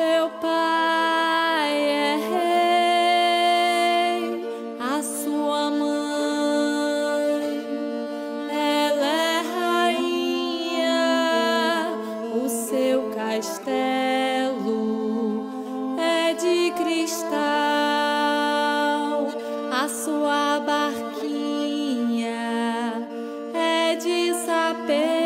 seu pai é rei, a sua mãe, ela é rainha, o seu castelo é de cristal, a sua barquinha é de sapê.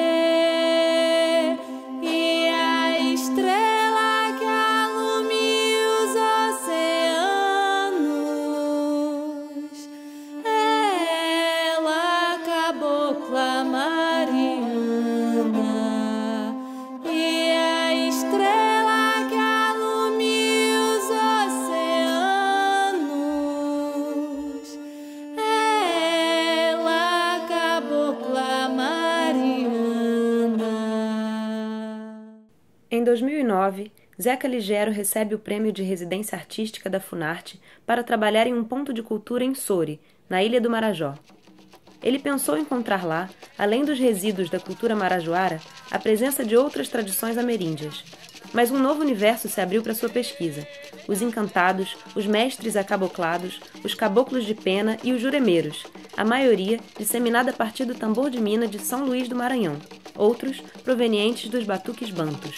Em 2009, Zeca Ligero recebe o Prêmio de Residência Artística da Funarte para trabalhar em um ponto de cultura em Soure, na Ilha do Marajó. Ele pensou encontrar lá, além dos resíduos da cultura marajoara, a presença de outras tradições ameríndias. Mas um novo universo se abriu para sua pesquisa: os encantados, os mestres acaboclados, os caboclos de pena e os juremeiros, a maioria disseminada a partir do tambor de mina de São Luís do Maranhão, outros provenientes dos batuques bantus.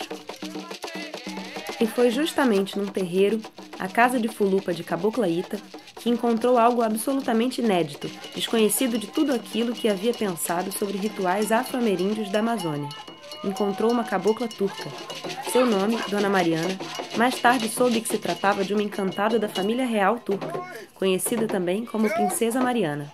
E foi justamente num terreiro, a casa de Fulupa de Cabocla Ita, que encontrou algo absolutamente inédito, desconhecido de tudo aquilo que havia pensado sobre rituais afro-ameríndios da Amazônia. Encontrou uma cabocla turca. Seu nome, Dona Mariana, mais tarde soube que se tratava de uma encantada da família real turca, conhecida também como Princesa Mariana.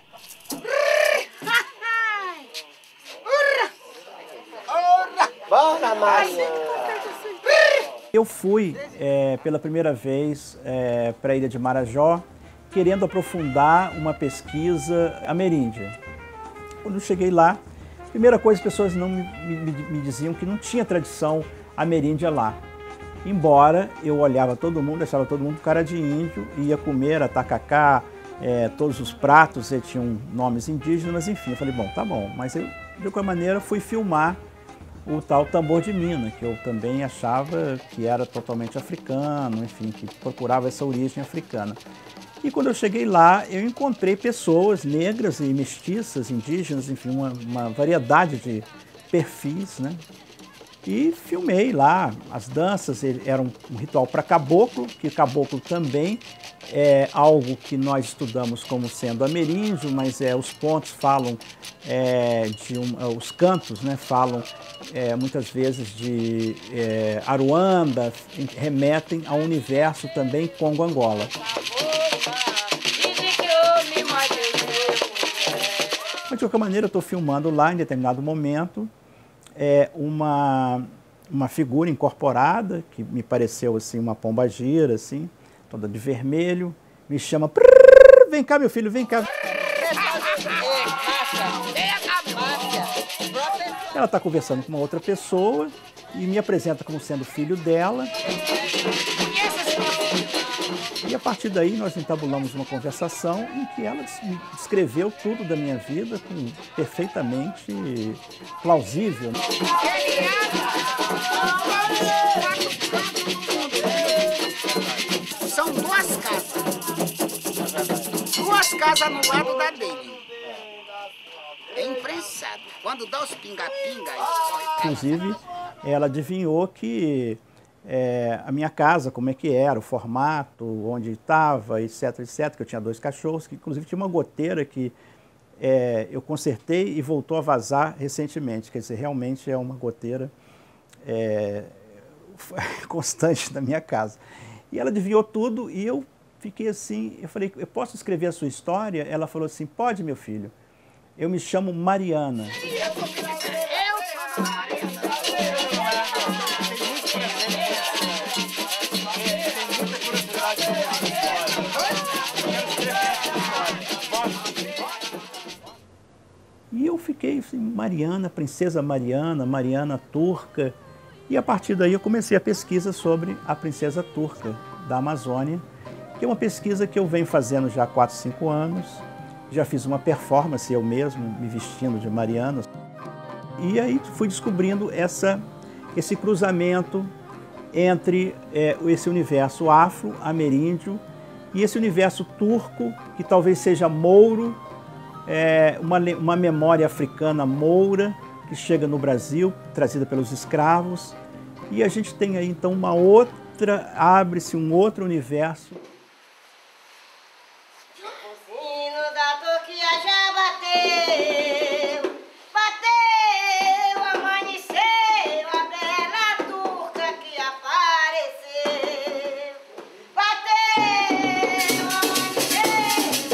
Eu fui pela primeira vez para a Ilha de Marajó, querendo aprofundar uma pesquisa ameríndia. Quando eu cheguei lá, a primeira coisa, as pessoas não me diziam que não tinha tradição ameríndia lá. Embora eu olhava todo mundo, achava todo mundo cara de índio, ia comer a tacacá, todos os pratos tinham nomes indígenas, mas enfim, eu falei, bom, tá bom. Mas eu, de qualquer maneira, fui filmar o tal tambor de mina, que eu também achava que era totalmente africano, enfim, que procurava essa origem africana. E quando eu cheguei lá, eu encontrei pessoas negras e mestiças, indígenas, enfim, uma variedade de perfis, né? E filmei lá as danças. Era um ritual para caboclo, que caboclo também é algo que nós estudamos como sendo ameríndio, mas os pontos falam os cantos, né, falam muitas vezes de Aruanda, remetem ao universo também Congo-Angola. Mas, de qualquer maneira, eu estou filmando lá em determinado momento uma figura incorporada, que me pareceu assim, uma pombagira, assim, toda de vermelho, me chama, vem cá, meu filho, vem cá. Ela está conversando com uma outra pessoa e me apresenta como sendo filho dela. E a partir daí nós entabulamos uma conversação em que ela me descreveu tudo da minha vida perfeitamente plausível. São duas casas no lado da dele. É imprensado. Quando dá os pinga-pinga, escorre. Inclusive, ela adivinhou que a minha casa, como é que era, o formato, onde estava, etc, etc, que eu tinha 2 cachorros, que inclusive tinha uma goteira que eu consertei e voltou a vazar recentemente. Quer dizer, realmente é uma goteira constante na minha casa. E ela adivinhou tudo e eu fiquei assim, eu falei, eu posso escrever a sua história? Ela falou assim, pode, meu filho. Eu me chamo Mariana. E eu fiquei assim, Mariana, Princesa Mariana, Mariana turca. E a partir daí eu comecei a pesquisa sobre a princesa turca da Amazônia, que é uma pesquisa que eu venho fazendo já há 4, 5 anos. Já fiz uma performance eu mesmo, me vestindo de Mariana. E aí fui descobrindo esse cruzamento entre esse universo afro-ameríndio e esse universo turco, que talvez seja mouro, uma memória africana moura, que chega no Brasil, trazida pelos escravos. E a gente tem aí então abre-se um outro universo. O sino da Turquia já bateu, bateu, amanheceu, a bela turca que apareceu. Bateu, amanheceu,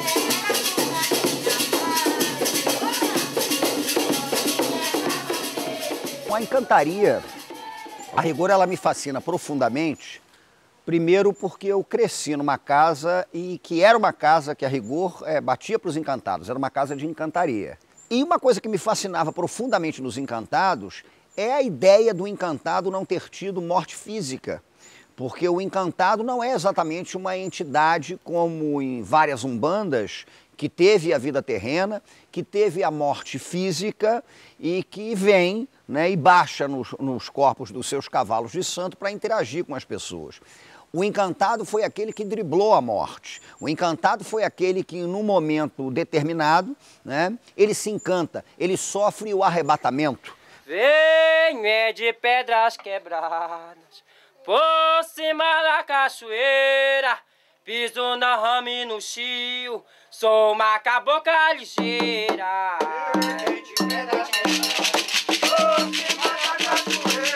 A encantaria, a rigor, ela me fascina profundamente. Primeiro porque eu cresci numa casa e que era uma casa que, a rigor, batia para os encantados, era uma casa de encantaria. E uma coisa que me fascinava profundamente nos encantados é a ideia do encantado não ter tido morte física. Porque o encantado não é exatamente uma entidade como em várias umbandas, que teve a vida terrena, que teve a morte física e que vem, né, e baixa nos corpos dos seus cavalos de santo para interagir com as pessoas. O encantado foi aquele que driblou a morte. O encantado foi aquele que, num momento determinado, né, ele se encanta, ele sofre o arrebatamento. Venho de pedras quebradas, por cima da cachoeira, piso na rama e no chio, sou uma cabocla ligeira. Venho de pedras quebradas, por cima da cachoeira.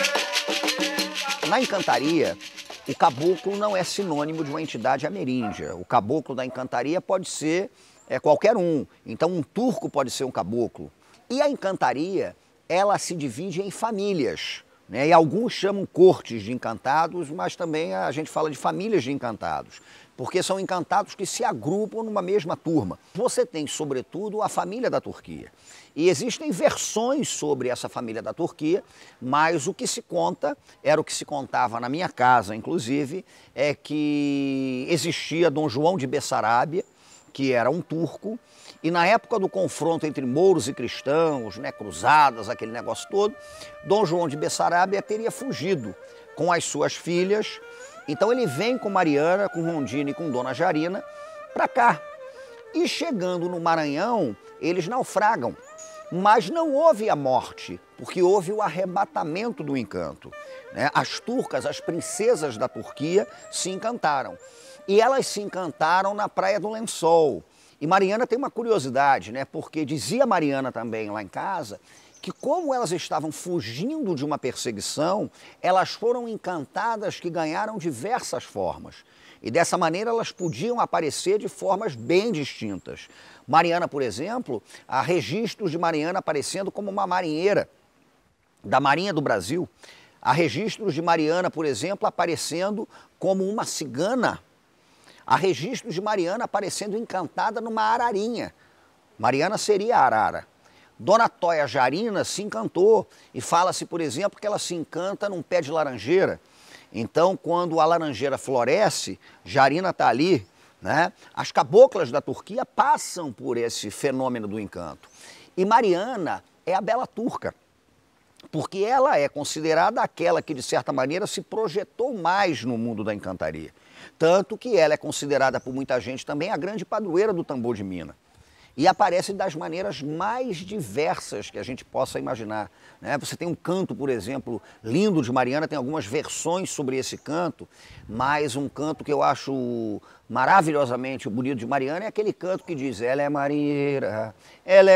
Na encantaria, o caboclo não é sinônimo de uma entidade ameríndia. O caboclo da encantaria pode ser qualquer um. Então um turco pode ser um caboclo. E a encantaria, ela se divide em famílias, né? E alguns chamam cortes de encantados, mas também a gente fala de famílias de encantados, porque são encantados que se agrupam numa mesma turma. Você tem, sobretudo, a família da Turquia. E existem versões sobre essa família da Turquia, mas o que se conta, era o que se contava na minha casa, inclusive, é que existia Dom João de Bessarábia, que era um turco, e na época do confronto entre mouros e cristãos, né, cruzadas, aquele negócio todo, Dom João de Bessarábia teria fugido com as suas filhas. Então ele vem com Mariana, com Rondina e com Dona Jarina para cá. E chegando no Maranhão, eles naufragam. Mas não houve a morte, porque houve o arrebatamento do encanto, né? As turcas, as princesas da Turquia, se encantaram. E elas se encantaram na Praia do Lençol. E Mariana tem uma curiosidade, né? Porque dizia Mariana também lá em casa, que como elas estavam fugindo de uma perseguição, elas foram encantadas que ganharam diversas formas. E dessa maneira elas podiam aparecer de formas bem distintas. Mariana, por exemplo, há registros de Mariana aparecendo como uma marinheira da Marinha do Brasil. Há registros de Mariana, por exemplo, aparecendo como uma cigana. Há registros de Mariana aparecendo encantada numa ararinha. Mariana seria a arara. Dona Tóia Jarina se encantou e fala-se, por exemplo, que ela se encanta num pé de laranjeira. Então, quando a laranjeira floresce, Jarina está ali, né? As caboclas da Turquia passam por esse fenômeno do encanto. E Mariana é a bela turca, porque ela é considerada aquela que, de certa maneira, se projetou mais no mundo da encantaria. Tanto que ela é considerada por muita gente também a grande padroeira do tambor de Minas. E aparece das maneiras mais diversas que a gente possa imaginar, né? Você tem um canto, por exemplo, lindo de Mariana, tem algumas versões sobre esse canto, mas um canto que eu acho maravilhosamente bonito de Mariana é aquele canto que diz: ela é marinheira, ela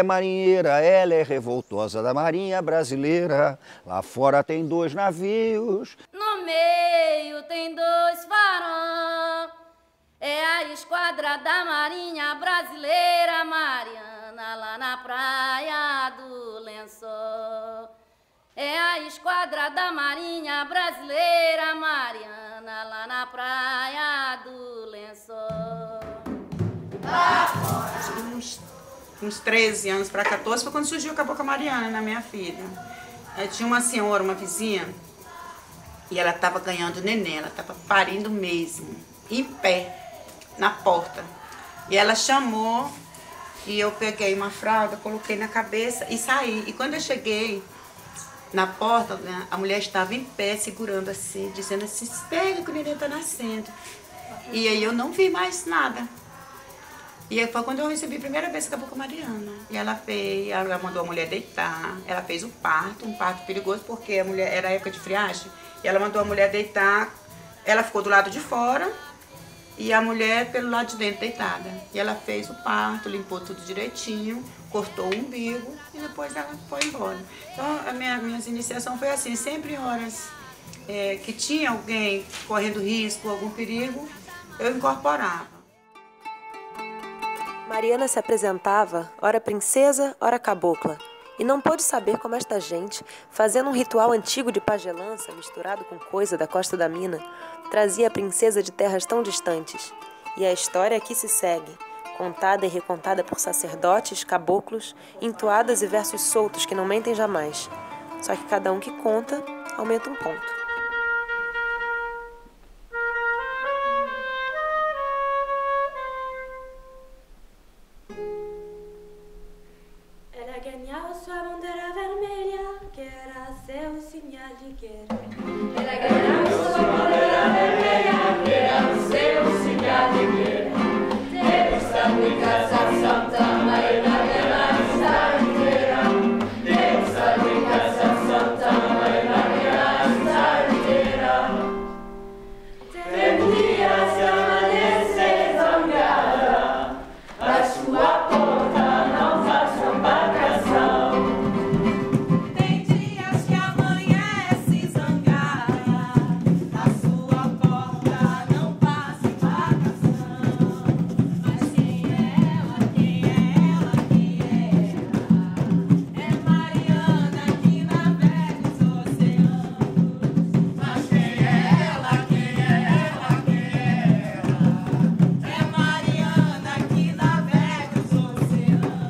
é revoltosa da marinha brasileira, lá fora tem 2 navios. no meio tem 2 farão. É a esquadra da Marinha Brasileira, Mariana, lá na Praia do Lençol. É a esquadra da Marinha Brasileira, Mariana, lá na Praia do Lençol. Uns 13 anos para 14 foi quando surgiu a Cabocla Mariana, né, minha filha. Tinha uma senhora, uma vizinha, e ela estava ganhando neném, ela estava parindo mesmo, em pé, na porta. E ela chamou e eu peguei uma fralda, coloquei na cabeça e saí. E quando eu cheguei, Na porta, a mulher estava em pé, segurando assim, dizendo assim, espera que o neném está nascendo. E aí eu não vi mais nada. E aí foi quando eu recebi a primeira vez a Cabocla Mariana. E ela mandou a mulher deitar, ela fez o parto, um parto perigoso, porque a mulher era época de friagem. E ela mandou a mulher deitar, ela ficou do lado de fora e a mulher pelo lado de dentro deitada. E ela fez o parto, limpou tudo direitinho, cortou o umbigo e depois ela foi embora. Então a minha iniciação foi assim, sempre em horas que tinha alguém correndo risco, algum perigo, eu incorporava. Mariana se apresentava, ora princesa, ora cabocla, e não pôde saber como esta gente, fazendo um ritual antigo de pagelança misturado com coisa da costa da mina, trazia a princesa de terras tão distantes. E a história aqui se segue, contada e recontada por sacerdotes, caboclos, entoadas e versos soltos que não mentem jamais. Só que cada um que conta, aumenta um ponto. Ela ganhava sua bandeira vermelha, que era seu sinal de guerra. Ela ganhava sua bandeira vermelha, que era seu sinal de guerra. Deus está em casa santa, mas na guerra está inteira. Deus está em casa santa, mas na guerra está inteira. Tem dias que amanhecer zangada, a sua porta não faz embarcação. Tem dias que amanhece zangada, a sua porta não passa embarcação. Mas quem é ela, quem é ela, quem é ela? É Mariana que navega os oceanos. Mas quem é ela, quem é ela, quem é ela? É Mariana que navega os oceanos.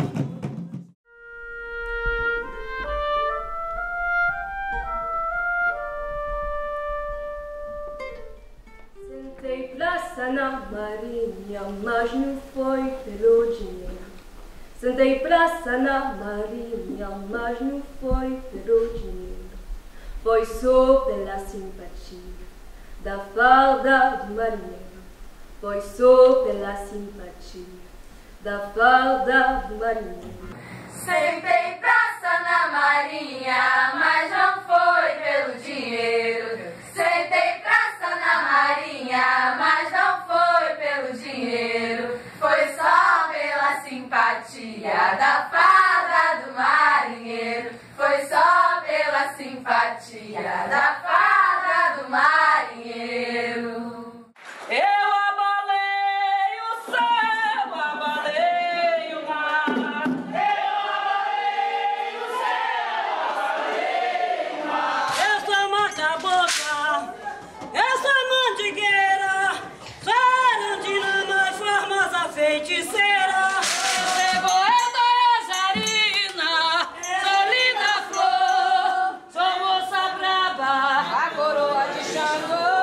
Sentei praça na Marinha, mas não foi pelo dinheiro. Sentei praça na Marinha, mas não foi pelo dinheiro. Foi só pela simpatia da farda do marinheiro. Foi só pela simpatia da farda do marinheiro. Sentei praça na Marinha, mas não foi pelo dinheiro. Sentei praça na Marinha, mas não foi pelo dinheiro. Foi só pela simpatia da farda do marinheiro. Foi só pela simpatia da farda do marinheiro. Eu abalei o céu, abalei o mar. Eu abalei o céu, abalei o mar. Eu sou uma cabocla, eu sou mandigueira, sou a andina mais formosa feiticeira. Chegou eu da Jarina, sou linda flor, sou moça braba, a coroa de Xangô.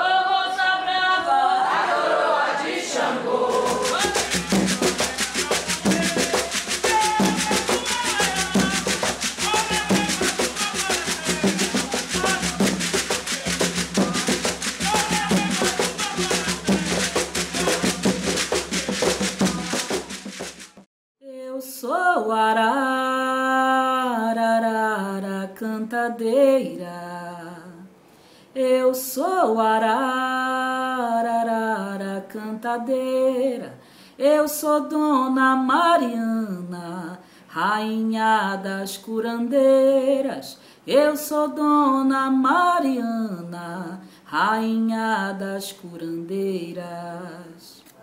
Eu sou arara cantadeira. Eu sou arara cantadeira. Eu sou Dona Mariana, rainha das curandeiras. Eu sou Dona Mariana, rainha das curandeiras.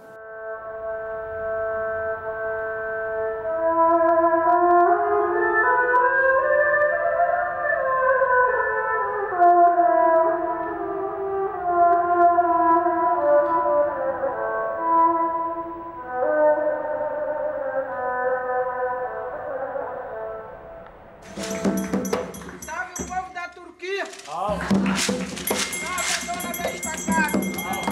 Salve o povo da Turquia! Salve a dona da estacada!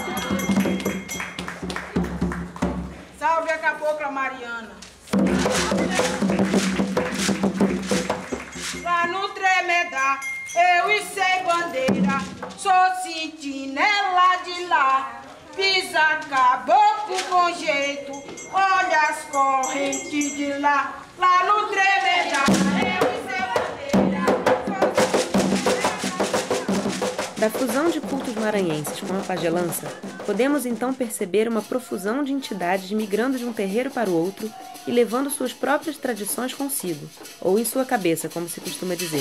Salve a Cabocla Mariana! Pra não tremedar, Eu e sei bandeira, sou sentinela de lá. Pisa caboclo com jeito, olha as correntes de lá. Lá no Tremedá, eu e sei bandeira, sou Da fusão de cultos maranhenses com a pagelança, podemos então perceber uma profusão de entidades migrando de um terreiro para o outro e levando suas próprias tradições consigo, ou em sua cabeça, como se costuma dizer.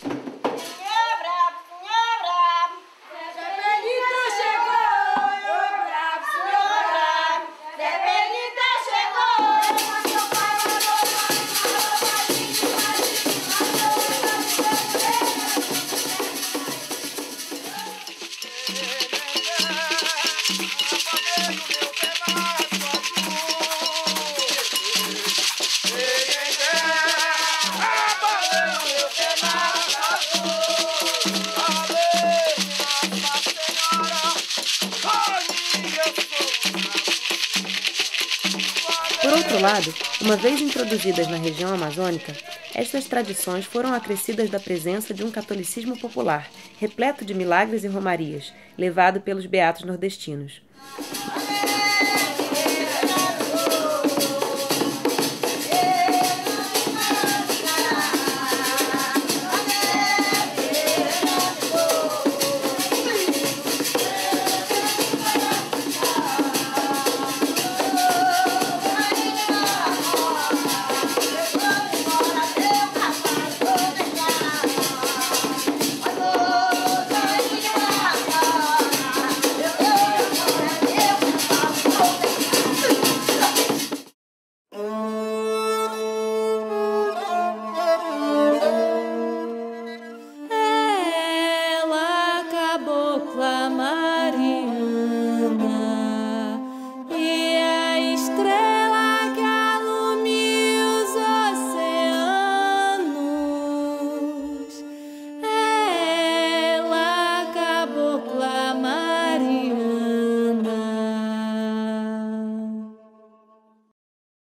Por outro lado, uma vez introduzidas na região amazônica, estas tradições foram acrescidas da presença de um catolicismo popular, repleto de milagres e romarias, levado pelos beatos nordestinos.